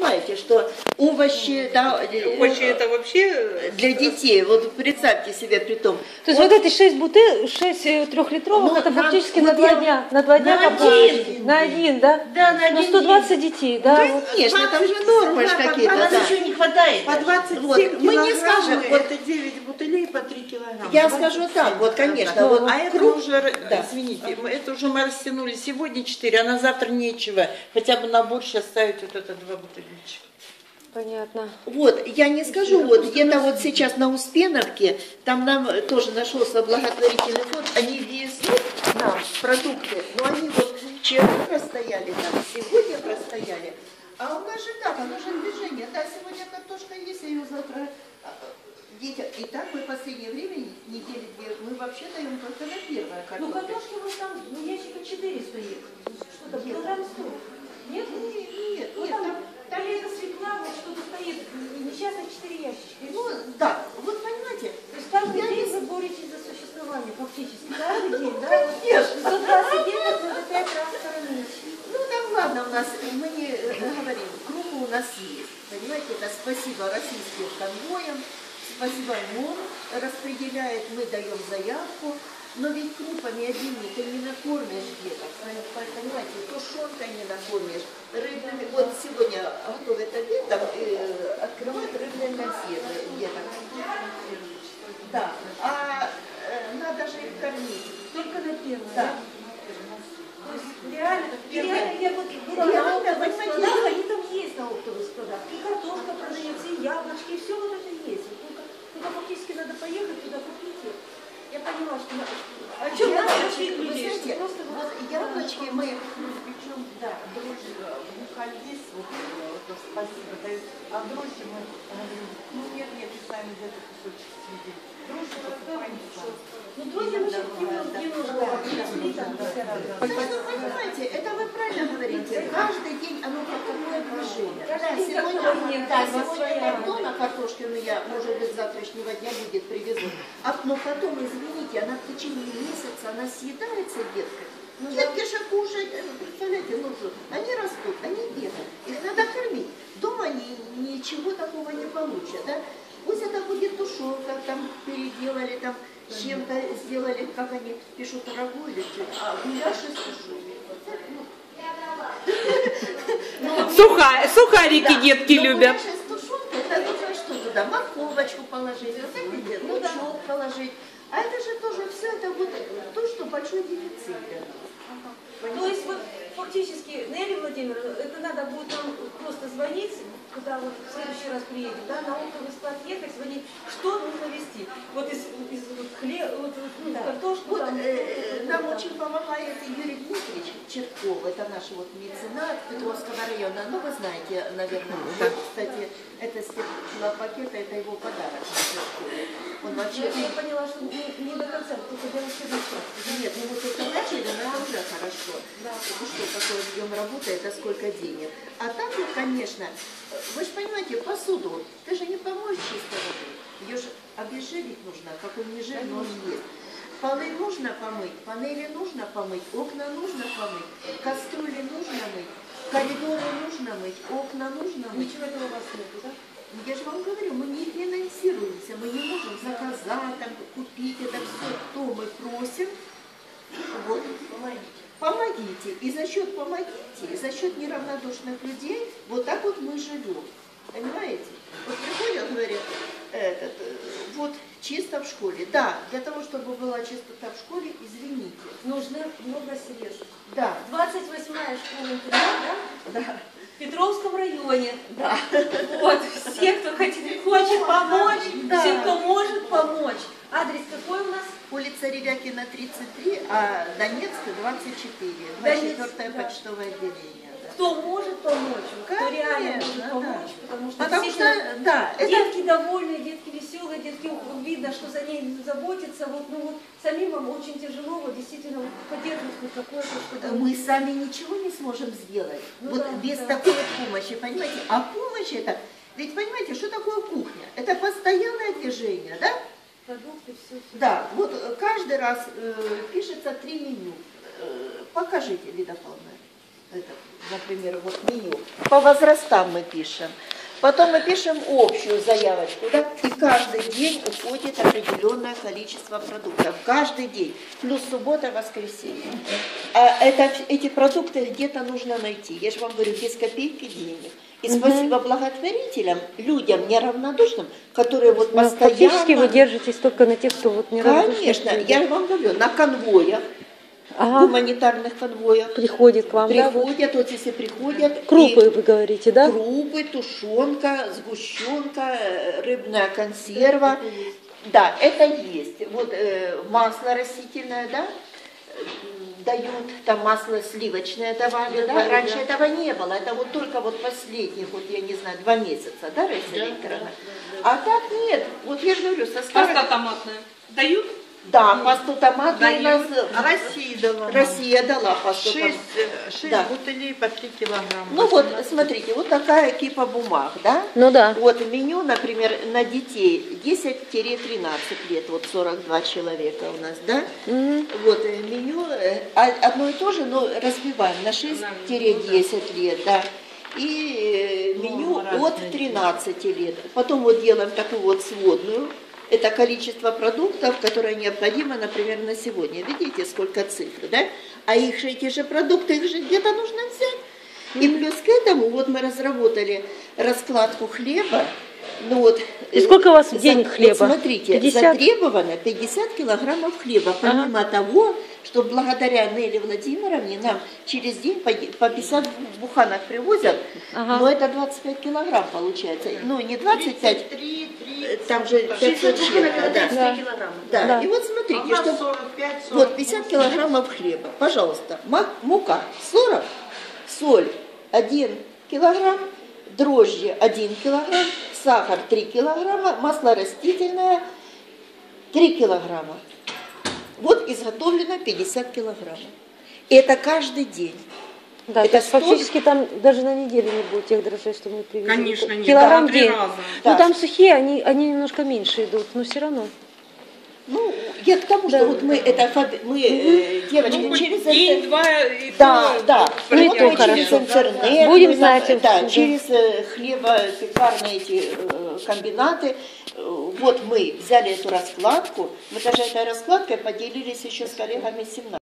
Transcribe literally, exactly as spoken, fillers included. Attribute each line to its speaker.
Speaker 1: понимаете, что овощи, да,
Speaker 2: овощи это вообще
Speaker 1: для детей, вот представьте себе при том.
Speaker 3: То есть вот, вот эти шесть бутылок, шесть трехлитровых, ну, это фактически на, на два дня, на два дня
Speaker 1: на один,
Speaker 3: на один, да?
Speaker 1: Да, на один.
Speaker 3: На сто двадцать
Speaker 1: день.
Speaker 3: детей, да?
Speaker 1: Ну, конечно, там же нормы какие-то.
Speaker 4: Нас
Speaker 1: да.
Speaker 4: еще не хватает.
Speaker 2: По двадцать семь
Speaker 1: вот, мы не скажем,
Speaker 2: вот, это девять бутылей по три килограмма.
Speaker 1: Я скажу так, вот, конечно.
Speaker 2: Вот,
Speaker 1: вот,
Speaker 2: а это
Speaker 1: круг,
Speaker 2: уже,
Speaker 1: да.
Speaker 2: извините, это уже мы растянули сегодня четыре, а на завтра нечего. Хотя бы на борщ оставить вот это два бутылечка.
Speaker 3: Понятно.
Speaker 1: Вот, я не скажу, вот где-то вот сейчас на Успеновке, там нам тоже нашелся благотворительный фонд, они везут нам продукты, но они вот вчера простояли там, сегодня простояли, а у нас же как, оно же движение, да, сегодня картошка есть, а ее завтра детям. И так мы в последнее время, недели две, мы вообще даем только на первое картофель.
Speaker 4: Ну картошки вот там, ну ящика четыре стоит, что там, килограмм сто. Нет?
Speaker 1: Нет, нет,
Speaker 4: ну,
Speaker 1: нет,
Speaker 4: там,
Speaker 1: там...
Speaker 4: там это свекла, вот что-то стоит, несчастных четыре ящичка.
Speaker 1: Ну, да, вот понимаете.
Speaker 4: То есть каждый
Speaker 1: я
Speaker 4: день
Speaker 1: не...
Speaker 4: вы боретесь за существование, фактически. Каждый день, да?
Speaker 1: Конечно.
Speaker 4: сто двадцать девять надо пять раз кормить.
Speaker 1: Ну, там ладно, у нас, мы не говорим, группа у нас есть. Понимаете, это спасибо российским конвоям, спасибо МОН распределяет, мы даем заявку. Но ведь крупами одними ты не накормишь деток, понимаете, тушенкой не накормишь, рыбными, вот сегодня готовят обед, там, э, открывают рыбные консервы деток. Да, а э, надо же их кормить.
Speaker 4: Только на первое,
Speaker 1: да?
Speaker 4: То есть реально, реально я вот была на оптовых складах, они там есть на оптовых складах. И картошка продается, и яблочки, и все вот это есть. Только, только фактически надо поехать туда купить. Я поняла, что надо. А что
Speaker 1: Яблочки, вы
Speaker 4: людей?
Speaker 1: знаете,
Speaker 4: Просто
Speaker 1: вот яблочки мы...
Speaker 2: Причем, да, дрожжи, бухаль есть, вот, вот, спасибо, дают. А дрожжи мы говорим, ну нет, нет, и сами где-то кусочек съедим. Дрожжи покупаем сами.
Speaker 4: Ну, дрожжи мы сейчас не нужно.
Speaker 1: Понимаете, это вы правильно говорите. Каждый день оно как какое движение. Да,
Speaker 4: Каждый день
Speaker 1: сегодня,
Speaker 4: какое-то,
Speaker 1: да,
Speaker 4: да,
Speaker 1: сегодня
Speaker 4: своя.
Speaker 1: там тонна картошки, ну я, может быть, с завтрашнего дня будет привезут. А, но потом, извините, она в течение месяца, она съедается детками. Ну, детки же кушают, представляете, ну что, они растут, они бегают, их надо кормить. Дома они ничего такого не получат, да? Пусть это будет тушенка, там переделали, там с чем-то сделали, как они пишут, рагу или что, а гуляш из тушенки.
Speaker 2: Сухая, сухарики
Speaker 1: Да,
Speaker 2: детки
Speaker 1: но
Speaker 2: любят.
Speaker 1: гуляш из тушенки, это нужно что туда, морковочку положить, вот так вот, лучок положить. А это же тоже все, это вот то, что большой дефицит для нас.
Speaker 4: То есть вот фактически, Нелли Владимировна, это надо будет нам просто звонить, когда вот в следующий раз приедем, да, на оптовый склад ехать, звонить, что нужно везти. Вот из, из хлеба, вот, ну, да. картошку.
Speaker 1: Вот,
Speaker 4: там,
Speaker 1: э, нам очень помогает Юрий Дмитриевич Чертков, это наш вот меценат Петровского района. Ну, вы знаете, наверное, вот, кстати, это стеклопакет, это его подарок на Черткова. Он вообще...
Speaker 4: Я, я поняла, что не, не до конца, только дело в
Speaker 1: Нет, мы вот это начали, но это уже хорошо.
Speaker 4: Да.
Speaker 1: Ну что, какой объем работы, это сколько денег. А там, конечно, вы же понимаете, посуду, ты же не помоешь чисто водой. Ее же обезжирить нужно, какой не жир, но он есть. Полы нужно помыть, панели нужно помыть, окна нужно помыть, кастрюли нужно мыть, коридоры нужно мыть, окна нужно мыть.
Speaker 4: Ничего этого у вас нет, да?
Speaker 1: Я же вам говорю, мы не финансируемся, мы не можем заказать, там, купить это все, то мы просим. Вот. Помогите. И за счет помогите, и за счет неравнодушных людей, вот так вот мы живем. Понимаете? Вот приходят, говорят, этот, вот чисто в школе. Да, для того, чтобы была чистота в школе, извините.
Speaker 4: Нужно много средств.
Speaker 1: Да.
Speaker 4: двадцать восьмая школа-интернат, да?
Speaker 1: Да.
Speaker 4: В Петровском районе.
Speaker 1: Да.
Speaker 4: Вот, все, кто хочет, хочет помочь,
Speaker 1: Да.
Speaker 4: все, кто может помочь. Адрес какой у нас?
Speaker 1: Улица Ревякина, тридцать три, а Донецк, двадцать четыре. двадцать четвёртое
Speaker 4: да.
Speaker 1: почтовое отделение. Да.
Speaker 4: Кто может помочь, кто
Speaker 1: Конечно,
Speaker 4: реально может
Speaker 1: да.
Speaker 4: помочь, потому что,
Speaker 1: Потому
Speaker 4: действительно,
Speaker 1: что, да, это...
Speaker 4: детки довольные, детки веселые, детки видно, что за ней заботятся, вот, ну вот самим вам очень тяжело, вот действительно вот, поддерживать хоть какое-то, чтобы...
Speaker 1: Мы сами ничего не сможем сделать,
Speaker 4: Ну
Speaker 1: вот
Speaker 4: да,
Speaker 1: без
Speaker 4: да.
Speaker 1: такой помощи, понимаете? А помощь это, ведь понимаете, что такое кухня? Это постоянное движение, да?
Speaker 4: Продукты, все, все.
Speaker 1: Да, вот каждый раз э, пишется три меню. Э, покажите, Лида Павловна. это, например, вот меню. По возрастам мы пишем. Потом мы пишем общую заявочку, да, и каждый день уходит определенное количество продуктов. Каждый день. Плюс суббота, воскресенье. А это, эти продукты где-то нужно найти. Я же вам говорю, без копейки денег. И
Speaker 3: Мгм.
Speaker 1: спасибо благотворителям, людям неравнодушным, которые вот
Speaker 3: Но
Speaker 1: постоянно...
Speaker 3: фактически вы держитесь только на тех, кто вот не
Speaker 1: Конечно, я вам говорю, на конвоях,
Speaker 3: Ага.
Speaker 1: гуманитарных конвоях
Speaker 3: Приходит к вам, да? вот?
Speaker 1: приходят, вот если приходят...
Speaker 3: Крупы,
Speaker 1: и
Speaker 3: вы говорите, да?
Speaker 1: крупы, тушенка, сгущенка, э, рыбная консерва. Да, это есть. Вот э, масло растительное, да, э, дают, там масло сливочное давали, да, раньше этого не было, это вот только вот последних, вот я не знаю, два месяца, да, Раиса Викторовна? А так нет, вот я же говорю, со старых...
Speaker 5: Паста томатная дают?
Speaker 1: Да, пасту томатную у нас...
Speaker 2: А Россия дала.
Speaker 1: Россия дала пасту
Speaker 2: Шесть,
Speaker 1: томатную.
Speaker 2: э, шесть
Speaker 1: Да.
Speaker 2: бутылей по три килограмма.
Speaker 1: Ну вот, смотрите, вот такая кипа бумаг, да?
Speaker 3: Ну да.
Speaker 1: Вот меню, например, на детей десять-тринадцать лет, вот сорок два человека у нас, да?
Speaker 3: Мгм.
Speaker 1: Вот э, меню э, а- одно и то же, но разбиваем на шесть-десять лет, да. И э, меню от тринадцати лет. Потом вот делаем такую вот сводную. Это количество продуктов, которое необходимо, например, на сегодня. Видите, сколько цифр, да? А их же, эти же продукты, их же где-то нужно взять. И плюс к этому, вот мы разработали раскладку хлеба. Ну вот,
Speaker 3: И сколько у вас в
Speaker 1: за-
Speaker 3: день
Speaker 1: вот
Speaker 3: хлеба?
Speaker 1: смотрите,
Speaker 3: пятьдесят?
Speaker 1: затребовано пятьдесят килограммов хлеба, помимо того, что благодаря Нелли Владимировне нам через день по по пятьдесят буханок привозят,
Speaker 3: Ага.
Speaker 1: но это двадцать пять килограмм получается. Ну, не двадцать пять,
Speaker 2: три,
Speaker 1: э, там же пятьсот чем-то, да.
Speaker 3: Да.
Speaker 1: Да.
Speaker 3: Да.
Speaker 1: И вот смотрите, что
Speaker 2: сорок пять,
Speaker 1: вот пятьдесят килограммов хлеба, пожалуйста, ма- мука сорок, соль один килограмм, дрожжи один килограмм, сахар три килограмма, масло растительное три килограмма. Вот изготовлено пятьдесят килограммов. И это каждый день.
Speaker 3: Да,
Speaker 1: Это
Speaker 3: то есть
Speaker 1: сто-
Speaker 3: фактически там даже на неделю не будет тех дрожжей, что мы привезли.
Speaker 5: Конечно, нет.
Speaker 3: Килограмм
Speaker 5: Да,
Speaker 3: в
Speaker 5: три
Speaker 3: день.
Speaker 5: раза.
Speaker 1: Да.
Speaker 3: Ну там сухие, они, они немножко меньше идут, но все равно.
Speaker 1: Ну, я к тому,
Speaker 3: Да.
Speaker 1: что вот мы, это, фаби- мы, э, девочки,
Speaker 5: Ну, хоть
Speaker 1: через
Speaker 5: день,
Speaker 1: интернет-
Speaker 5: два, и
Speaker 1: Да,
Speaker 5: то
Speaker 1: да.
Speaker 5: в
Speaker 3: Ну, и
Speaker 1: Вот
Speaker 3: то
Speaker 1: мы
Speaker 5: порядке.
Speaker 1: через
Speaker 3: хорошо.
Speaker 1: интернет,
Speaker 3: Будем
Speaker 1: мы
Speaker 3: знать,
Speaker 1: там, да,
Speaker 3: да.
Speaker 1: через э, хлебопекарные эти э, комбинаты. Э, Вот мы взяли эту раскладку, мы даже этой раскладкой поделились еще с коллегами семнадцать.